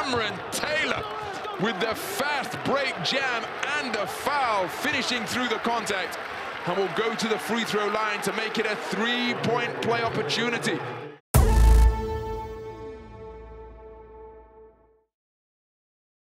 Kam Taylor with the fast break jam and a foul, finishing through the contact, and will go to the free throw line to make it a 3-point play opportunity.